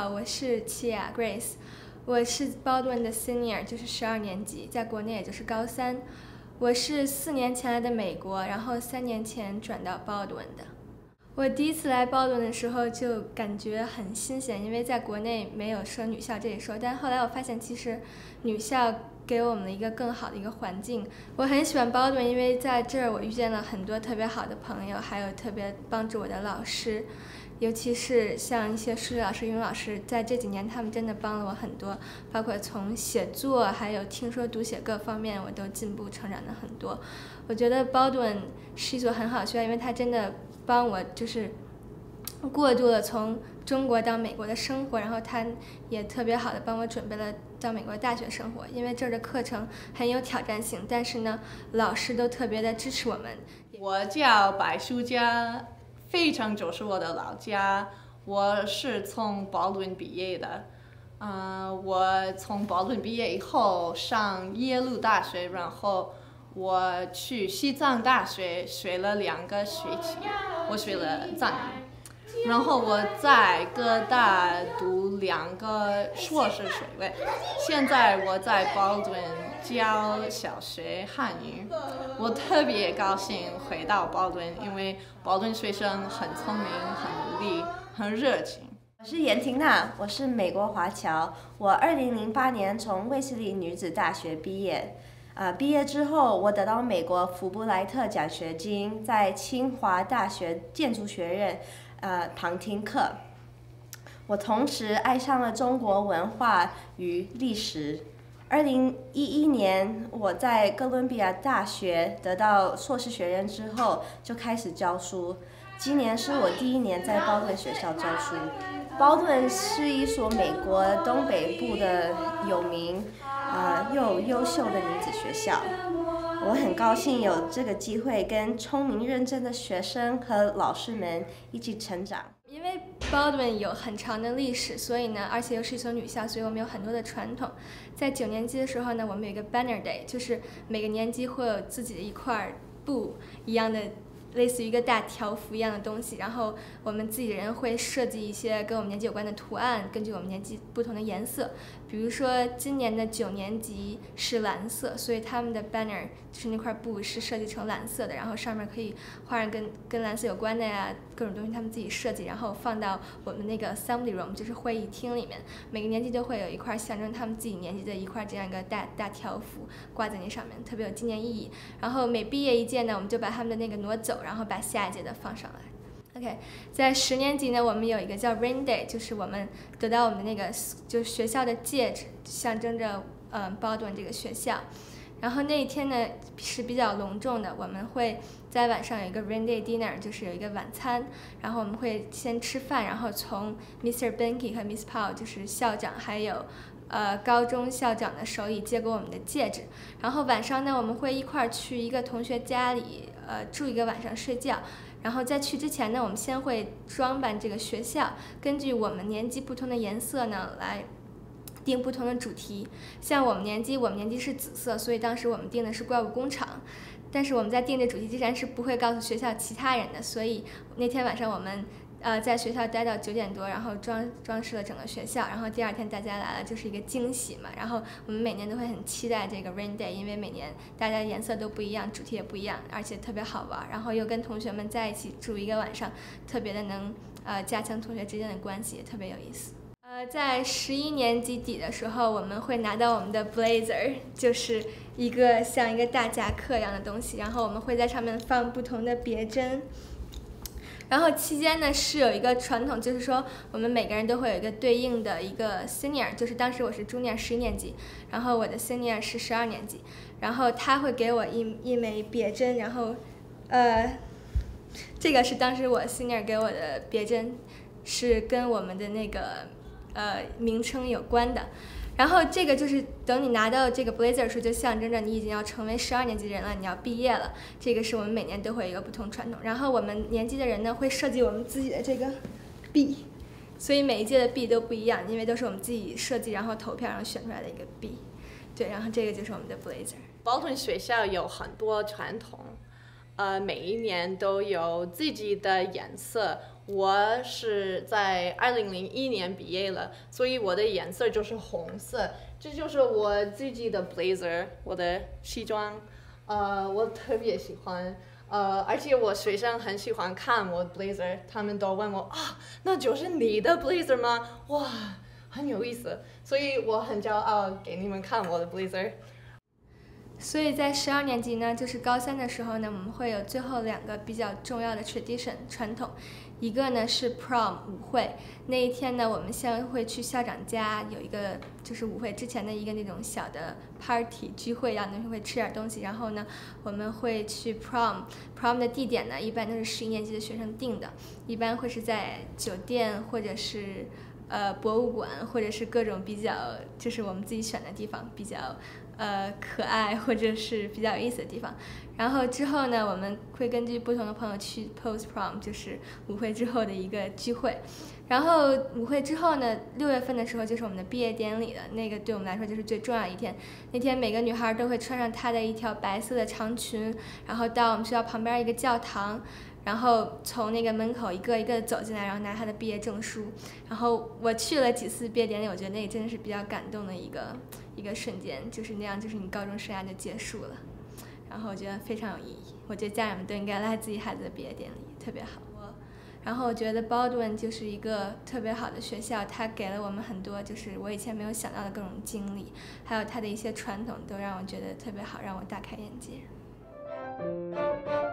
好，我是齐雅 Grace，我是 Baldwin 的 Senior， 就是12年级，在国内也就是高3。我是4年前来的美国，然后3年前转到 Baldwin 的。我第一次来 Baldwin 的时候就感觉很新鲜，因为在国内没有说女校这一说，但后来我发现其实女校给我们了一个更好的一个环境。我很喜欢 Baldwin， 因为在这儿我遇见了很多特别好的朋友，还有特别帮助我的老师，尤其是像一些数学老师、英语老师，在这几年他们真的帮了我很多，包括从写作还有听说读写各方面我都进步成长了很多。我觉得 Baldwin 是一所很好的学校，因为它真的帮我就是过渡了从中国到美国的生活，然后他也特别好的帮我准备了到美国大学生活。因为这儿的课程很有挑战性，但是呢，老师都特别的支持我们。 我叫白淑佳，非常就是我的老家。我是从 Baldwin 毕业的，我从 Baldwin 毕业以后上耶鲁大学，然后我去西藏大学学了2个学期，我学了藏语，然后我在哥大读2个硕士学位。现在我在 Baldwin 教小学汉语，我特别高兴回到 Baldwin， 因为 Baldwin 学生很聪明、很努力、很热情。 我是严婷娜，我是美国华侨，我2008年从卫斯理女子大学毕业。毕业之后，我得到美国福布莱特奖学金，在清华大学建筑学院旁听课。我同时爱上了中国文化与历史。2011年，我在哥伦比亚大学得到硕士学位之后，就开始教书。今年是我第1年在Baldwin学校教书。Baldwin是一所美国东北部的有名又优秀的女子学校。我很高兴有这个机会跟聪明认真的学生和老师们一起成长。 因为 Baldwin 有很长的历史，所以呢，而且又是一所女校，所以我们有很多的传统。在9年级的时候呢，我们有一个 Banner Day， 就是每个年级会有自己的一块布一样的，类似于一个大条幅一样的东西，然后我们自己人会设计一些跟我们年级有关的图案，根据我们年级不同的颜色。比如说今年的9年级是蓝色，所以他们的 banner 就是那块布是设计成蓝色的，然后上面可以画上跟蓝色有关的呀，各种东西他们自己设计，然后放到我们那个 assembly room， 就是会议厅里面。每个年级都会有一块象征他们自己年级的一块这样一个大条幅挂在那上面，特别有纪念意义。然后每毕业一届呢，我们就把他们的那个挪走，然后把下一届的放上来。OK， 在10年级呢，我们有一个叫 Rain Day， 就是我们得到我们的那个就是学校的戒指，象征着Baldwin 这个学校。然后那一天呢是比较隆重的，我们会在晚上有一个 Rain Day Dinner， 就是有一个晚餐，然后我们会先吃饭，然后从 Mr. Benke 和 Miss Powell 就是校长还有高中校长的手里接过我们的戒指。然后晚上呢，我们会一块儿去一个同学家里住一个晚上睡觉。然后在去之前呢，我们先会装扮这个学校，根据我们年级不同的颜色呢来定不同的主题。像我们年级是紫色，所以当时我们定的是怪物工厂。但是我们在定这主题之前是不会告诉学校其他人的，所以那天晚上我们在学校待到9点多，然后装饰了整个学校，然后第2天大家来了就是一个惊喜嘛。然后我们每年都会很期待这个 Rain Day， 因为每年大家的颜色都不一样，主题也不一样，而且特别好玩，然后又跟同学们在一起住一个晚上，特别的能加强同学之间的关系，也特别有意思。在11年级底的时候，我们会拿到我们的 blazer， 就是一个像一个大夹克一样的东西，然后我们会在上面放不同的别针。然后期间呢是有一个传统，就是说我们每个人都会有一个对应的一个 senior， 就是当时我是 junior 11年级，然后我的 senior 是12年级，然后他会给我一枚别针，然后这个是当时我 senior 给我的别针，是跟我们的那个名称有关的。然后这个就是等你拿到这个 blazer 的时候，就象征着你已经要成为12年级人了，你要毕业了。这个是我们每年都会有一个不同传统。然后我们年级的人呢会设计我们自己的这个币，所以每一届的币都不一样，因为都是我们自己设计，然后投票然后选出来的一个币。对，然后这个就是我们的 blazer。 Baldwin 学校有很多传统，每一年都有自己的颜色。 我是在2001年毕业了，所以我的颜色就是红色。这就是我自己的 blazer， 我的西装，我特别喜欢。而且我学生很喜欢看我的 blazer， 他们都问我啊，那就是你的 blazer 吗？哇，很有意思，所以我很骄傲给你们看我的 blazer。 所以在12年级呢，就是高3的时候呢，我们会有最后2个比较重要的 tradition 传统，一个呢是 prom 舞会，那一天呢，我们先会去校长家有一个就是舞会之前的一个那种小的 party 聚会，然后那会吃点东西，然后呢，我们会去 prom 的地点呢，一般都是11年级的学生定的，一般会是在酒店或者是博物馆，或者是各种比较就是我们自己选的地方，比较可爱或者是比较有意思的地方。然后之后呢，我们会根据不同的朋友去 post prom， 就是舞会之后的一个聚会。然后舞会之后呢，6月份的时候就是我们的毕业典礼了，那个对我们来说就是最重要的一天。那天每个女孩都会穿上她的一条白色的长裙，然后到我们学校旁边一个教堂，然后从那个门口一个一个走进来，然后拿她的毕业证书。然后我去了几次毕业典礼，我觉得那个真的是比较感动的一个瞬间，就是那样，就是你高中生涯就结束了。然后我觉得非常有意义，我觉得家长们都应该来自己孩子的毕业典礼，特别好。然后我觉得 Baldwin 就是一个特别好的学校，它给了我们很多就是我以前没有想到的各种经历，还有它的一些传统都让我觉得特别好，让我大开眼界。